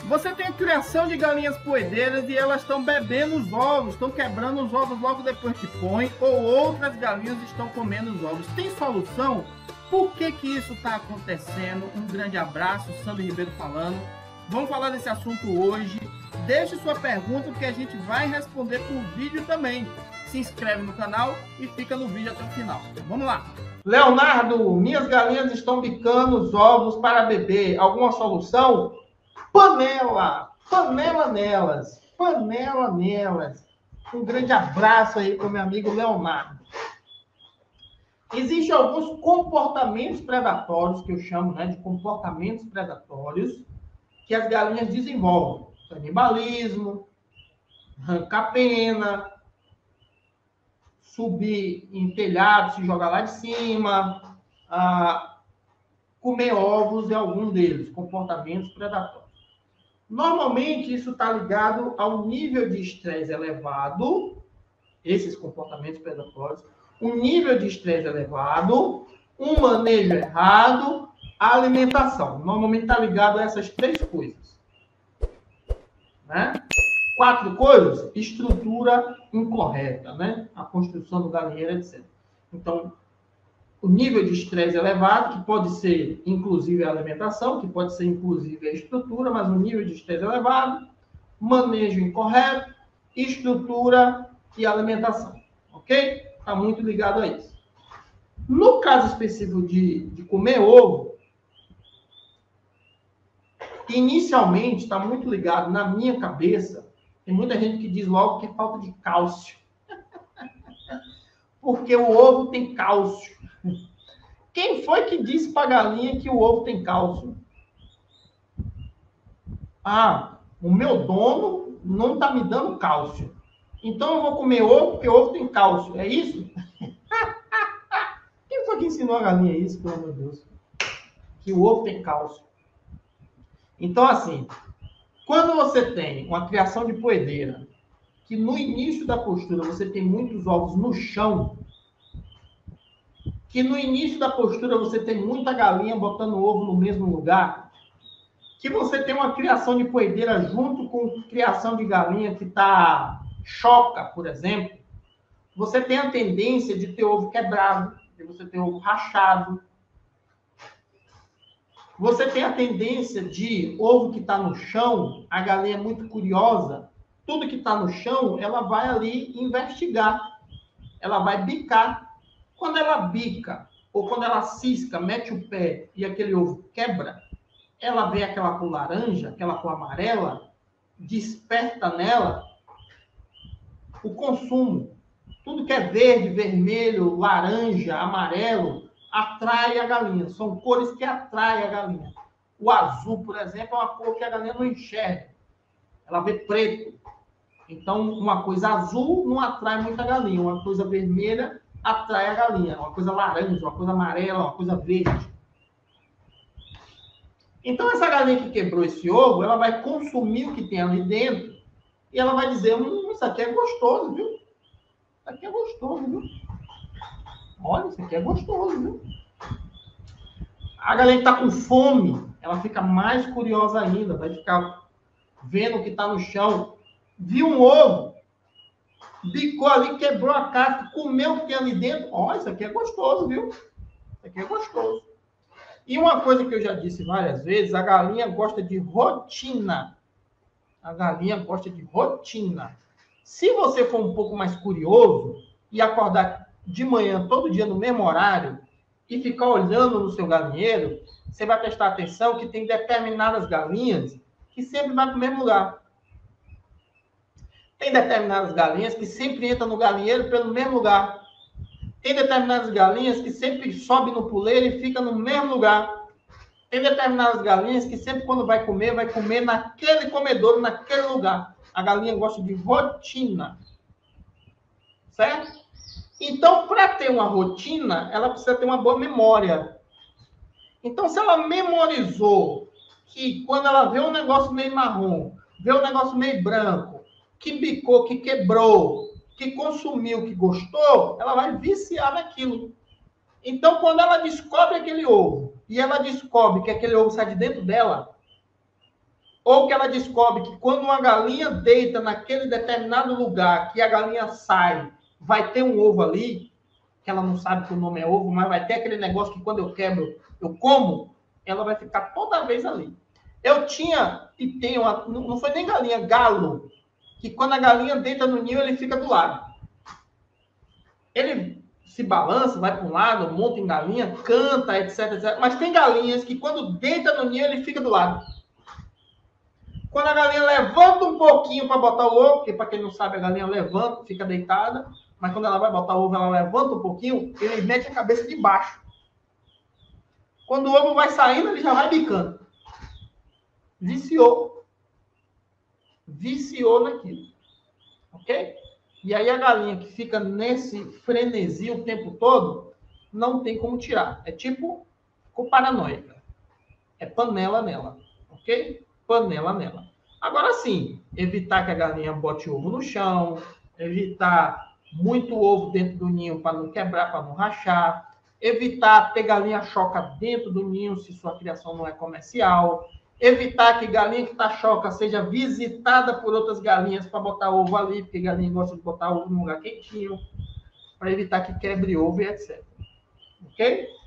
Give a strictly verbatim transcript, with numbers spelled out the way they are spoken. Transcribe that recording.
Você tem a criação de galinhas poedeiras e elas estão bebendo os ovos, estão quebrando os ovos logo depois que põe, ou outras galinhas estão comendo os ovos. Tem solução? Por que que isso está acontecendo? Um grande abraço, Sandro Ribeiro falando. Vamos falar desse assunto hoje. Deixe sua pergunta que a gente vai responder por vídeo também. Se inscreve no canal e fica no vídeo até o final. Vamos lá. Leonardo, minhas galinhas estão bicando os ovos para beber. Alguma solução? Panela! Panela nelas! Panela nelas! Um grande abraço aí para o meu amigo Leonardo. Existem alguns comportamentos predatórios, que eu chamo, né, de comportamentos predatórios, que as galinhas desenvolvem. Canibalismo, arrancar pena, subir em telhado, se jogar lá de cima, ah, comer ovos é algum deles, comportamentos predatórios. Normalmente, isso está ligado ao nível de estresse elevado, esses comportamentos predatórios, um nível de estresse elevado, um manejo errado, a alimentação. Normalmente está ligado a essas três coisas. Né? Quatro coisas, estrutura incorreta, né? A construção do galinheiro, etcétera. Então, o nível de estresse elevado, que pode ser inclusive a alimentação, que pode ser inclusive a estrutura, mas o nível de estresse elevado, manejo incorreto, estrutura e alimentação. Ok? Está muito ligado a isso. No caso específico de, de comer ovo, inicialmente está muito ligado na minha cabeça. Tem muita gente que diz logo que é falta de cálcio. Porque o ovo tem cálcio. Quem foi que disse para a galinha que o ovo tem cálcio? Ah, o meu dono não está me dando cálcio. Então eu vou comer ovo porque o ovo tem cálcio. É isso? Quem foi que ensinou a galinha isso, pelo amor de Deus? Que o ovo tem cálcio. Então, assim, quando você tem uma criação de poedeira, que no início da postura você tem muitos ovos no chão, que no início da postura você tem muita galinha botando ovo no mesmo lugar, que você tem uma criação de poedeira junto com criação de galinha que está choca, por exemplo, você tem a tendência de ter ovo quebrado, de você ter ovo rachado. Você tem a tendência de ovo que está no chão, a galinha é muito curiosa, tudo que está no chão, ela vai ali investigar, ela vai bicar. Quando ela bica, ou quando ela cisca, mete o pé e aquele ovo quebra, ela vê aquela cor laranja, aquela cor amarela, desperta nela o consumo. Tudo que é verde, vermelho, laranja, amarelo, atrai a galinha. São cores que atraem a galinha. O azul, por exemplo, é uma cor que a galinha não enxerga. Ela vê preto. Então, uma coisa azul não atrai muita galinha. Uma coisa vermelha atrai a galinha. Uma coisa laranja, uma coisa amarela, uma coisa verde. Então, essa galinha que quebrou esse ovo, ela vai consumir o que tem ali dentro e ela vai dizer, hum, isso aqui é gostoso, viu? Isso aqui é gostoso, viu? Olha, isso aqui é gostoso, viu? A galinha que está com fome, ela fica mais curiosa ainda, vai ficar vendo o que está no chão. Viu um ovo, bicou ali, quebrou a casca, comeu o que tem ali dentro. Olha, isso aqui é gostoso, viu? Isso aqui é gostoso. E uma coisa que eu já disse várias vezes, a galinha gosta de rotina. A galinha gosta de rotina. Se você for um pouco mais curioso e acordar de manhã, todo dia, no mesmo horário, e ficar olhando no seu galinheiro, você vai prestar atenção que tem determinadas galinhas que sempre vai para o mesmo lugar. Tem determinadas galinhas que sempre entram no galinheiro pelo mesmo lugar. Tem determinadas galinhas que sempre sobem no puleiro e fica no mesmo lugar. Tem determinadas galinhas que sempre quando vai comer, vai comer naquele comedouro, naquele lugar. A galinha gosta de rotina. Certo? Então, para ter uma rotina, ela precisa ter uma boa memória. Então, se ela memorizou que quando ela vê um negócio meio marrom, vê um negócio meio branco, que bicou, que quebrou, que consumiu, que gostou, ela vai viciar naquilo. Então, quando ela descobre aquele ovo, e ela descobre que aquele ovo sai de dentro dela, ou que ela descobre que quando uma galinha deita naquele determinado lugar, que a galinha sai, vai ter um ovo ali, que ela não sabe que o nome é ovo, mas vai ter aquele negócio que quando eu quebro, eu como, ela vai ficar toda vez ali. Eu tinha, e tenho, uma, não foi nem galinha, galo, que quando a galinha deita no ninho, ele fica do lado. Ele se balança, vai para um lado, monta em galinha, canta, etc, etcétera. Mas tem galinhas que quando deita no ninho, ele fica do lado. Quando a galinha levanta um pouquinho para botar o ovo, porque para quem não sabe, a galinha levanta, fica deitada, mas quando ela vai botar o ovo, ela levanta um pouquinho, ele mete a cabeça de baixo. Quando o ovo vai saindo, ele já vai bicando. Viciou. Viciou naquilo. Ok? E aí a galinha que fica nesse frenesi o tempo todo, não tem como tirar. É tipo, ficou paranoica. É panela nela. Ok? Panela nela. Agora sim, evitar que a galinha bote ovo no chão, evitar muito ovo dentro do ninho para não quebrar, para não rachar, evitar ter galinha choca dentro do ninho se sua criação não é comercial, evitar que galinha que está choca seja visitada por outras galinhas para botar ovo ali, porque galinha gosta de botar ovo num lugar quentinho, para evitar que quebre ovo e etcétera. Ok?